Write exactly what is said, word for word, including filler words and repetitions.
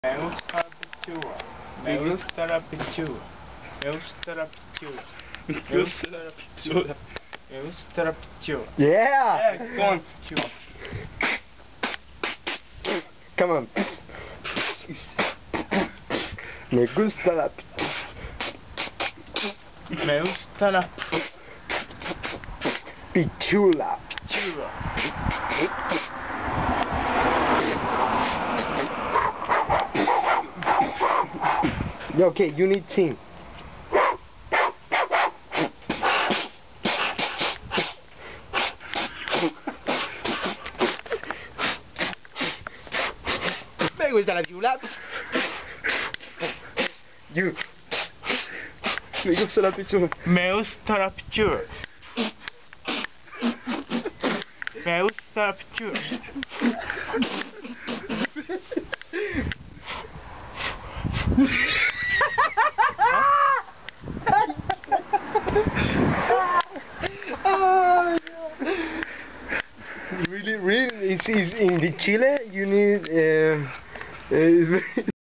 Me gusta la pichula. Me gusta la pichula. Me gusta la pichula. Me gusta la pichula. Me gusta la pichula. Yeah! Yeah, come on. Pichula. Come on. Me gusta la Me gusta la pichula. pichula. Okay, you need sing. Me gusta la pichula. You. Me gusta la pichula. Me gusta la pichula. Me gusta la pichula. Really, really, it's, it's in the Chile. You need. Uh, uh, it's very